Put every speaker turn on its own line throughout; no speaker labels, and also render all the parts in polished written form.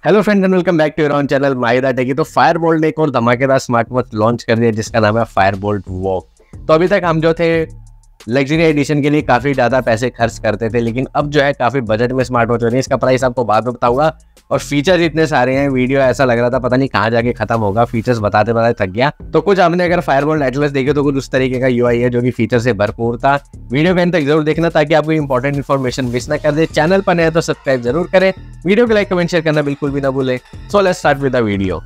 Hello friends and welcome back to your own channel Mahida techy. तो Fireboltt ने एक और धमाकेदार स्मार्ट वॉच लॉन्च कर दिया जिसका नाम है फायरबोल्ट वॉक। तो अभी तक हम जो थे लग्जरी एडिशन के लिए काफ़ी ज़्यादा पैसे खर्च करते थे, लेकिन अब जो है काफ़ी बजट में स्मार्ट वॉच हो रही है। इसका प्राइस आपको बाद में बताऊंगा और फीचर्स इतने सारे हैं, वीडियो ऐसा लग रहा था पता नहीं कहाँ जाके खत्म होगा, फीचर्स बताते बताते थक गया। तो कुछ हमने अगर फायरबोल्ट एटलस देखे तो कुछ उस तरीके का यूआई है जो कि फीचर से भरपूर था। वीडियो के अंत तक जरूर देखना ताकि आपको इंपॉर्टेंट इन्फॉर्मेशन मिस ना कर दे। चैनल पर नए तो सब्सक्राइब जरूर करें, वीडियो को लाइक कमेंट शेयर करना बिल्कुल भी ना भूलें। So let's start with the video.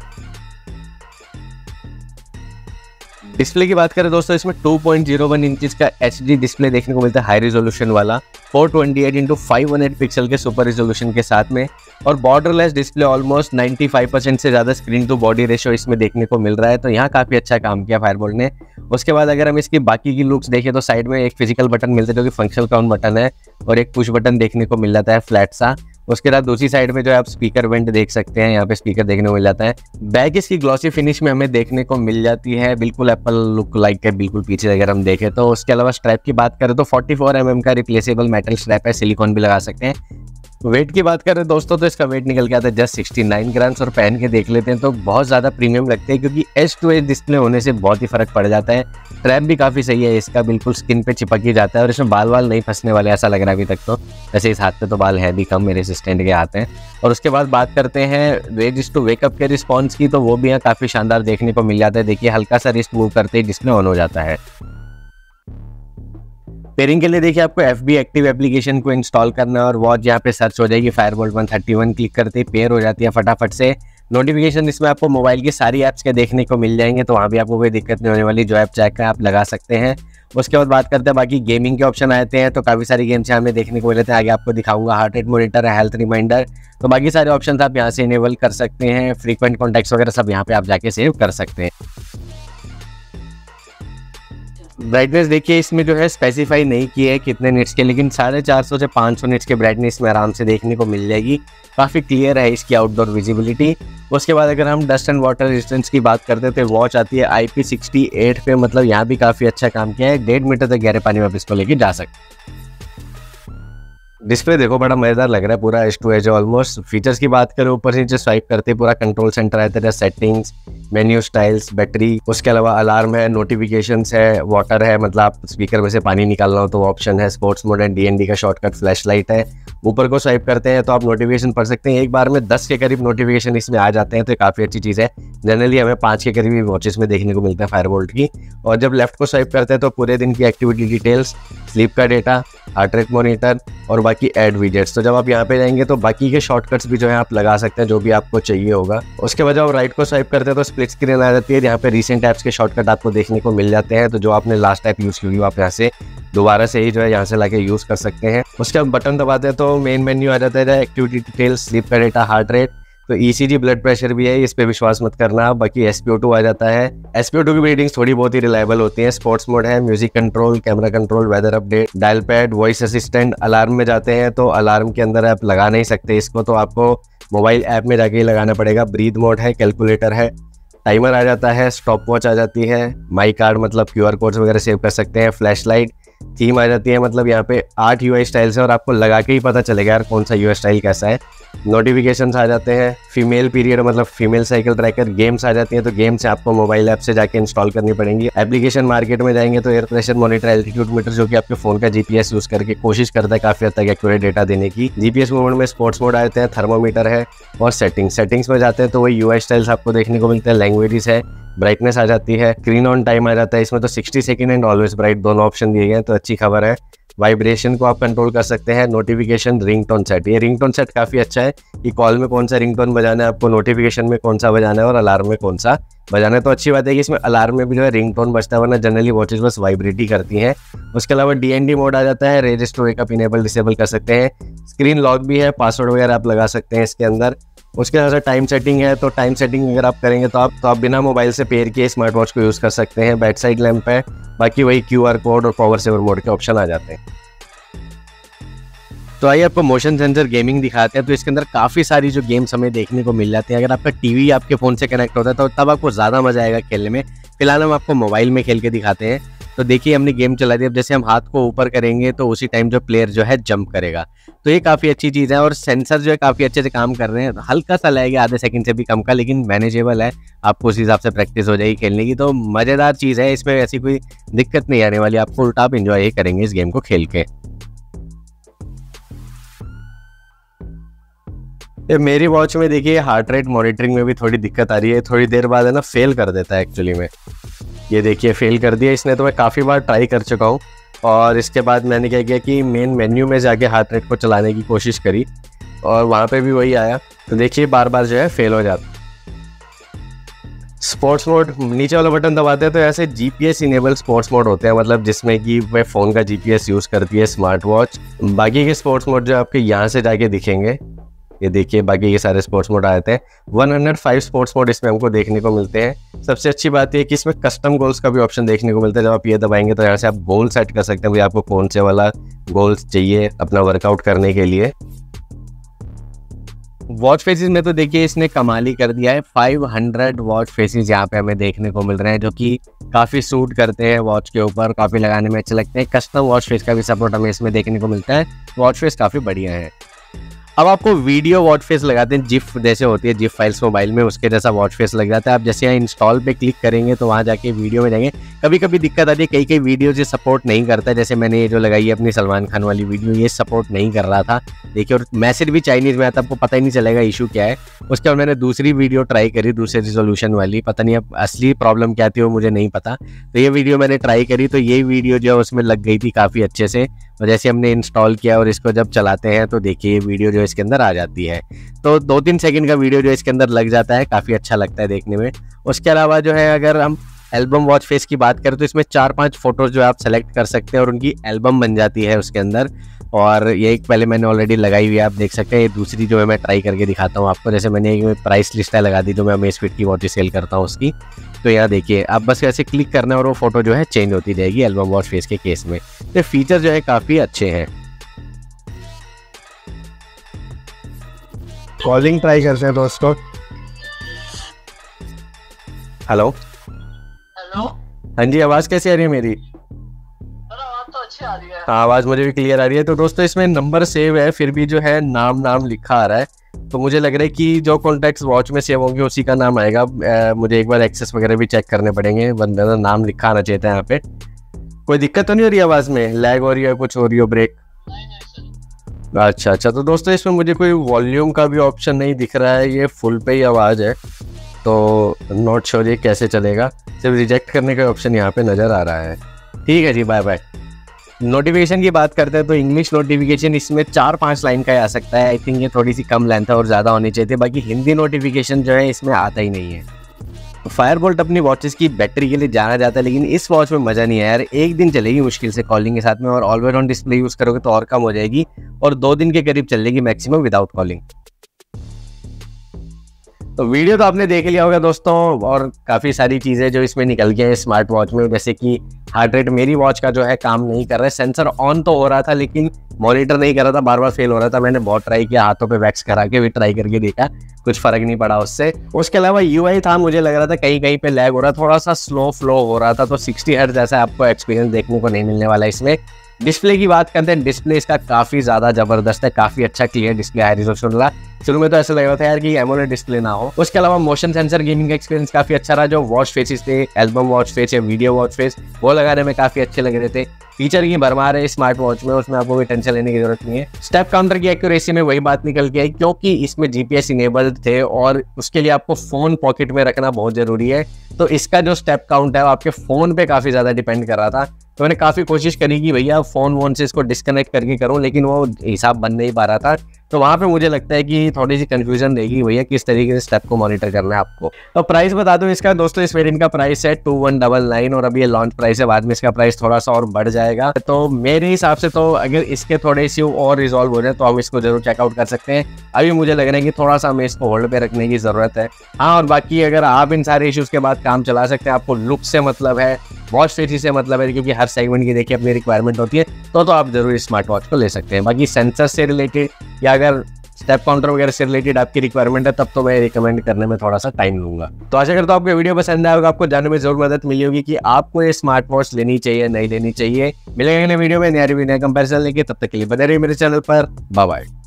Display की बात करें दोस्तों, इसमें 2.01 इंचेस का HD डिस्प्ले देखने को मिलता है, हाई रिजोल्यूशन वाला 428x518 पिक्सल के सुपर रिजोल्यूशन के साथ में, और बॉर्डरलेस डिस्प्ले। ऑलमोस्ट 95% से ज़्यादा स्क्रीन टू बॉडी रेशियो इसमें देखने को मिल रहा है, तो यहाँ काफ़ी अच्छा काम किया फायरबोल्ट ने। उसके बाद अगर हम इसकी बाकी की लुक्स देखें तो साइड में एक फिजिकल बटन मिलता है जो कि फंक्शनल काउंट बटन है, और एक पुश बटन देखने को मिल जाता है फ्लैट सा। उसके बाद दूसरी साइड में जो है आप स्पीकर वेंट देख सकते हैं, यहाँ पे स्पीकर देखने को मिल जाता है। बैक इसकी ग्लॉसी फिनिश में हमें देखने को मिल जाती है, बिल्कुल एप्पल लुक लाइक है बिल्कुल पीछे अगर हम देखें तो। उसके अलावा स्ट्रैप की बात करें तो 44 mm का रिप्लेसेबल मेटल स्ट्रैप है, सिलिकॉन भी लगा सकते हैं। वेट की बात करें दोस्तों तो इसका वेट निकल के आता है जस्ट 69 ग्राम्स, और पहन के देख लेते हैं तो बहुत ज़्यादा प्रीमियम लगते हैं क्योंकि एज-टू-एज डिस्प्ले होने से बहुत ही फर्क पड़ जाता है। स्ट्रैप भी काफ़ी सही है इसका, बिल्कुल स्किन पे चिपक ही जाता है, और इसमें बाल वाल नहीं फंसने वाले ऐसा लग रहा है अभी तक तो। वैसे इस हाथ पे तो बाल है भी कम, मेरे असिस्टेंट के हाथ हैं। और उसके बाद बात करते हैं रेज टू वेकअप के रिस्पॉन्स की, तो वो भी यहाँ काफ़ी शानदार देखने को मिल जाता है। देखिए हल्का सा रिस्ट मूव करते ही डिस्प्ले ऑन हो जाता है। पेयरिंग के लिए देखिए आपको FB एक्टिव एप्लीकेशन को इंस्टॉल करना है, और वॉच यहाँ पे सर्च हो जाएगी फायरबोल्ट 131, क्लिक करते ही पेयर हो जाती है फटाफट से। नोटिफिकेशन इसमें आपको मोबाइल की सारी ऐप्स के देखने को मिल जाएंगे, तो वहाँ भी आपको कोई दिक्कत नहीं होने वाली, जो ऐप चाहे आप लगा सकते हैं। उसके बाद बात करते हैं बाकी गेमिंग के ऑप्शन आते हैं, तो काफ़ी सारी गेम्स यहाँ में देखने को मिल जाते हैं। आगे आपको दिखाऊंगा हार्ट रेट मॉनिटर है, हेल्थ रिमाइंडर, तो बाकी सारे ऑप्शन आप यहाँ से इनेबल कर सकते हैं। फ्रीक्वेंट कॉन्टैक्ट्स वगैरह सब यहाँ पे आप जाके सेव कर सकते हैं। ब्राइटनेस देखिए इसमें जो है स्पेसिफाई नहीं की है कितने निट्स के, लेकिन 450 से 500 निट्स के ब्राइटनेस में आराम से देखने को मिल जाएगी। काफ़ी क्लियर है इसकी आउटडोर विजिबिलिटी। उसके बाद अगर हम डस्ट एंड वाटर रेजिस्टेंस की बात करते हैं तो वॉच आती है IP68 पे, मतलब यहाँ भी काफ़ी अच्छा काम किया है। 1.5 मीटर तक गहरे पानी में आप इसको लेके जा सकते हैं। डिस्प्ले देखो बड़ा मजेदार लग रहा है, पूरा edge to edge almost. Features की बात करें ऊपर से नीचे स्वाइप करते पूरा कंट्रोल सेंटर आता है, सेटिंग्स, मेन्यू स्टाइल्स, बैटरी, उसके अलावा अलार्म है, नोटिफिकेशंस है, वाटर है, मतलब आप स्पीकर में से पानी निकालना हो तो ऑप्शन है, स्पोर्ट्स मोड है, DND का शॉर्टकट, फ्लैश लाइट है। ऊपर को स्वाइप करते हैं तो आप नोटिफिकेशन पढ़ सकते हैं, एक बार में 10 के करीब नोटिफिकेशन इसमें आ जाते हैं, तो काफ़ी अच्छी चीज़ है। जनरली हमें 5 के करीब वॉचेस में देखने को मिलता है फायरबोल्ट की। और जब लेफ्ट को स्वाइप करते हैं तो पूरे दिन की एक्टिविटी डिटेल्स, स्लीप का डेटा, हार्ट रेट मॉनिटर और बाकी ऐड विजेट्स। तो जब आप यहाँ पे जाएंगे तो बाकी के शॉर्टकट्स भी जो है आप लगा सकते हैं जो भी आपको चाहिए होगा। उसके बाद जब आप राइट को स्वाइप करते हैं तो स्प्लिट स्क्रीन आ जाती है, यहाँ पे रिसेंट ऐप्स के शॉर्टकट आपको देखने को मिल जाते हैं, तो जो आपने लास्ट ऐप यूज़ की होगी आप यहाँ से दोबारा से ही जो है यहाँ से लाके यूज़ कर सकते हैं। उसके बाद बटन दबाते हैं तो मेन मेन्यू आ जाता है, एक्टिविटी डिटेल्स, स्लीप का डेटा, हार्ट रेट, तो ECG ब्लड प्रेशर भी है, इस पे विश्वास मत करना। बाकी SpO2 आ जाता है। SpO2 की रीडिंग्स थोड़ी बहुत ही रिलायबल होती हैं। स्पोर्ट्स मोड है, music control, camera control, weather update, dial pad, voice assistant. Alarm में जाते हैं तो अलार्म के अंदर आप लगा नहीं सकते इसको, तो आपको मोबाइल ऐप में जाके ही लगाना पड़ेगा। ब्रीथ मोड है, कैलकुलेटर है, टाइमर आ जाता है, स्टॉप वॉच आ जाती है, माई कार्ड मतलब QR कोड्स वगैरह सेव कर सकते हैं, फ्लैश लाइट, थीम आ जाती है, मतलब यहाँ पे 8 UI स्टाइल्स है और आपको लगा के ही पता चलेगा यार कौन सा UI स्टाइल कैसा है। नोटिफिकेशंस आ जाते हैं, फीमेल पीरियड मतलब फीमेल साइकिल ट्रैकर, गेम्स आ जाती हैं, तो गेम्स आपको मोबाइल ऐप से जाके इंस्टॉल करनी पड़ेंगी। एप्लीकेशन मार्केट में जाएंगे तो air pressure monitor, altitude meter जो कि आपके फोन का GPS यूज करके कोशिश करता है काफी हद तक एक्यूरेट डेटा देने की। GPS मोड में स्पोर्ट्स मोड आ जाते हैं, थर्मोमीटर है, और सेटिंग्स में जाते हैं तो वही UI स्टाइल्स आपको देखने को मिलते हैं। लैंग्वेजेस है, ब्राइटनेस आ जाती है, स्क्रीन ऑन टाइम आ जाता है, इसमें तो 60 सेकंड एंड ऑलवेज ब्राइट दोनों ऑप्शन दिए गए हैं, तो अच्छी खबर है। वाइब्रेशन को आप कंट्रोल कर सकते हैं। नोटिफिकेशन, रिंगटोन सेट, ये रिंगटोन सेट काफ़ी अच्छा है कि कॉल में कौन सा रिंगटोन बजाना है आपको, नोटिफिकेशन में कौन सा बजाना है और अलार्म में कौन सा बजाना है। तो अच्छी बात है कि इसमें अलार्म में भी जो है रिंगटोन बजता है, वरना जनरली वॉचेस बस वाइब्रेट ही करती हैं। उसके अलावा DND मोड आ जाता है, raise to wake up enable disable कर सकते हैं। स्क्रीन लॉक भी है, पासवर्ड वगैरह आप लगा सकते हैं इसके अंदर। उसके अलावा टाइम सेटिंग है, तो टाइम सेटिंग अगर आप करेंगे तो आप बिना मोबाइल से पेयर किए स्मार्ट वॉच को यूज़ कर सकते हैं। बैक साइड लैंप है, बाकी वही QR कोड और पावर सेवर मोड के ऑप्शन आ जाते हैं। तो आइए आपको मोशन सेंसर गेमिंग दिखाते हैं। तो इसके अंदर काफ़ी सारी जो गेम्स हमें देखने को मिल जाती हैं। अगर आपका टीवी आपके फ़ोन से कनेक्ट होता है तो तब आपको ज़्यादा मजा आएगा खेलने में। फिलहाल हम आपको मोबाइल में खेल के दिखाते हैं। तो देखिए हमने गेम चला दी, अब जैसे हम हाथ को ऊपर करेंगे तो उसी टाइम जो प्लेयर जो है जंप करेगा। तो ये काफ़ी अच्छी चीज़ है और सेंसर जो है काफ़ी अच्छे से काम कर रहे हैं। हल्का सा लगेगा आधे सेकंड से भी कम का, लेकिन मैनेजेबल है, आपको उस हिसाब से प्रैक्टिस हो जाएगी खेलने की। तो मज़ेदार चीज़ है, इसमें ऐसी कोई दिक्कत नहीं आने वाली आपको, उल्टा आप इंजॉय ही करेंगे इस गेम को खेल के। ये मेरी वॉच में देखिए हार्ट रेट मॉनिटरिंग में भी थोड़ी दिक्कत आ रही है, थोड़ी देर बाद है ना फेल कर देता है एक्चुअली में। ये देखिए फेल कर दिया इसने, तो मैं काफ़ी बार ट्राई कर चुका हूँ और इसके बाद मैंने क्या किया कि मेन मेन्यू में जाके हार्ट रेट को चलाने की कोशिश करी और वहाँ पे भी वही आया। तो देखिए बार बार जो है फेल हो जाता। स्पोर्ट्स मोड, नीचे वाला बटन दबाते हैं तो ऐसे जीपीएस इनेबल स्पोर्ट्स मोड होते हैं, मतलब जिसमें कि वह फ़ोन का जीपीएस यूज़ करती है स्मार्ट वॉच। बाकी के स्पोर्ट्स मोड जो आपके यहाँ से जाके दिखेंगे, ये देखिए बाकी ये सारे स्पोर्ट्स मोड आते हैं। 105 स्पोर्ट्स मोड इसमें हमको देखने को मिलते हैं। सबसे अच्छी बात ये कि इसमें कस्टम गोल्स का भी ऑप्शन देखने को मिलता है। जब आप ये दबाएंगे तो यहाँ से आप गोल सेट कर सकते हैं, भाई आपको कौन से वाला गोल्स चाहिए अपना वर्कआउट करने के लिए। वॉच फेसेस में तो देखिए इसने कमाल ही कर दिया है। 500 वॉच फेसेस यहाँ पे हमें देखने को मिल रहे हैं, जो कि काफ़ी सूट करते हैं वॉच के ऊपर, काफ़ी लगाने में अच्छे लगते हैं। कस्टम वॉच फेस का भी सपोर्ट हमें इसमें देखने को मिलता है। वॉच फेस काफ़ी बढ़िया है। अब आपको वीडियो वॉच फेस लगाते हैं, जिफ जैसे होती है जिफ फाइल्स मोबाइल में, उसके जैसा वॉच फेस लग जाता है। आप जैसे यहाँ इंस्टॉल पे क्लिक करेंगे तो वहाँ जाके वीडियो में जाएंगे। कभी कभी दिक्कत आती है, कई वीडियो ये सपोर्ट नहीं करता है। जैसे मैंने ये जो लगाई है अपनी सलमान खान वाली वीडियो, ये सपोर्ट नहीं कर रहा था देखिए, और मैसेज भी चाइनीज़ में आता, आपको पता ही नहीं चलेगा इशू क्या है। उसके बाद मैंने दूसरी वीडियो ट्राई करी, दूसरे रिजोल्यूशन वाली, पता नहीं अब असली प्रॉब्लम क्या थी वो मुझे नहीं पता। तो ये वीडियो मैंने ट्राई करी तो ये वीडियो जो है उसमें लग गई थी काफ़ी अच्छे से। और जैसे हमने इंस्टॉल किया और इसको जब चलाते हैं तो देखिए ये वीडियो जो इसके अंदर आ जाती है। तो 2-3 सेकंड का वीडियो जो इसके अंदर लग जाता है, काफ़ी अच्छा लगता है देखने में। उसके अलावा जो है अगर हम एल्बम वॉच फेस की बात करें तो इसमें 4-5 फोटोज़ जो आप सेलेक्ट कर सकते हैं और उनकी एल्बम बन जाती है उसके अंदर। और ये एक पहले मैंने ऑलरेडी लगाई हुई है, आप देख सकते हैं। ये दूसरी जो है मैं ट्राई करके दिखाता हूँ आपको। जैसे मैंने एक प्राइस लिस्ट लगा दी जो मैं अमेज़फिट की वॉच सेल करता हूँ उसकी। तो यहाँ देखिए आप बस ऐसे क्लिक करना है और वो फोटो जो है चेंज होती जाएगी एल्बम वॉच फेस के केस में। तो फीचर जो है काफ़ी अच्छे हैं। कॉलिंग ट्राई करते हैं दोस्तों। Hello
hello.
हाँ जी, आवाज़ कैसी आ रही है मेरी?
आवाज़ तो अच्छी आ रही है।
हाँ, आवाज़ मुझे भी क्लियर आ रही है। तो दोस्तों इसमें नंबर सेव है, फिर भी जो है नाम लिखा आ रहा है। तो मुझे लग रहा है कि जो कॉन्टैक्ट्स वॉच में सेव होंगे उसी का नाम आएगा। मुझे एक बार एक्सेस वगैरह भी चेक करने पड़ेंगे, बंदे का नाम लिखा आना चाहिए था यहाँ पे। कोई दिक्कत तो नहीं हो रही आवाज़ में? लैग हो रही है, कुछ हो रही हो, ब्रेक? अच्छा, तो दोस्तों इसमें मुझे कोई वॉल्यूम का भी ऑप्शन नहीं दिख रहा है, ये फुल पे ही आवाज़ है। तो नॉट श्योर ये कैसे चलेगा, सिर्फ रिजेक्ट करने का ऑप्शन यहाँ पे नज़र आ रहा है। ठीक है जी, बाय बाय। नोटिफिकेशन की बात करते हैं तो इंग्लिश नोटिफिकेशन इसमें 4-5 लाइन का आ सकता है। आई थिंक ये थोड़ी सी कम लेंथ है और ज़्यादा होनी चाहिए थी। बाकी हिंदी नोटिफिकेशन जो है इसमें आता ही नहीं है। फायरबोल्ट अपनी वॉचेस की बैटरी के लिए जाना जाता है, लेकिन इस वॉच में मज़ा नहीं है यार। एक दिन चलेगी मुश्किल से कॉलिंग के साथ में, और ऑलवेज ऑन डिस्प्ले यूज़ करोगे तो और कम हो जाएगी, और 2 दिन के करीब चलेगी मैक्सिमम विदाउट कॉलिंग। तो वीडियो तो आपने देख लिया होगा दोस्तों, और काफ़ी सारी चीज़ें जो इसमें निकल गई हैं स्मार्ट वॉच में, जैसे कि हार्ट रेट मेरी वॉच का जो है काम नहीं कर रहा है। सेंसर ऑन तो हो रहा था लेकिन मॉनिटर नहीं कर रहा था, बार बार फेल हो रहा था। मैंने बहुत ट्राई किया, हाथों पे वैक्स करा के भी ट्राई करके देखा, कुछ फ़र्क नहीं पड़ा उससे। उसके अलावा यूआई था, मुझे लग रहा था कहीं पे लैग हो रहा, थोड़ा सा स्लो फ्लो हो रहा था। तो 60 हर्ट्ज जैसा आपको एक्सपीरियंस देखने को नहीं मिलने वाला इसमें। डिस्प्ले की बात करते हैं, डिस्प्ले इसका काफ़ी ज़्यादा ज़बरदस्त है, काफ़ी अच्छा क्लियर डिस्प्ले हाई रिजोल्यूशन वाला। शुरू में तो ऐसा लग रहा था यार कि एमोलेड डिस्प्ले ना हो। उसके अलावा मोशन सेंसर गेमिंग का एक्सपीरियंस काफ़ी अच्छा रहा। जो वॉच फेसेस थे, एल्बम वॉच फेस या वीडियो वॉच फेस, वो लगाने में काफ़ी अच्छे लग रहे थे। फीचर की भरमार है स्मार्ट वॉच में, उसमें आपको कोई टेंशन लेने की जरूरत नहीं है। स्टेप काउंटर की एक्यूरेसी में वही बात निकल के आई, क्योंकि इसमें जीपीएस इनेबल्ड थे और उसके लिए आपको फ़ोन पॉकेट में रखना बहुत ज़रूरी है। तो इसका जो स्टेप काउंट है वो आपके फ़ोन पे काफ़ी ज़्यादा डिपेंड कर रहा था। तो मैंने काफ़ी कोशिश करी कि भैया फ़ोन वोन से इसको डिस्कनेक्ट करके करूँ, लेकिन वो हिसाब बन नहीं पा रहा था। तो वहाँ पे मुझे लगता है कि थोड़ी सी कंफ्यूजन रहेगी भैया किस तरीके से स्टेप को मॉनिटर करना है आपको। तो प्राइस बता दूं इसका दोस्तों, इस वेरिएंट का प्राइस है 2199 और अभी ये लॉन्च प्राइस है, बाद में इसका प्राइस थोड़ा सा और बढ़ जाएगा। तो मेरे हिसाब से तो अगर इसके थोड़े से और रिजॉल्व हो जाए तो हम इसको जरूर चेकआउट कर सकते हैं। अभी मुझे लग रहा है कि थोड़ा सा हमें इसको होल्ड पे रखने की ज़रूरत है। हाँ, और बाकी अगर आप इन सारे इश्यूज़ के बाद काम चला सकते हैं, आपको लुक से मतलब है, वॉच फेस से मतलब है, क्योंकि हर सेगमेंट की देखिए अपनी रिक्वायरमेंट होती है, तो आप जरूर स्मार्ट वॉच को ले सकते हैं। बाकी सेंसर से रिलेटेड या अगर स्टेप काउंटर वगैरह से रिलेटेड आपकी रिक्वायरमेंट है, तब तो मैं रिकमेंड करने में थोड़ा सा टाइम लूंगा। तो आशा करता हूं आपको वीडियो पसंद आया होगा, आपको जानने में जरूर मदद मिली होगी कि आपको ये स्मार्ट वॉच लेनी चाहिए नहीं लेनी चाहिए। मिलेंगे अगले वीडियो में नया रिव्यू नया कंपैरिजन लेके, तब तक के लिए बने रहिए मेरे चैनल पर। Bye bye.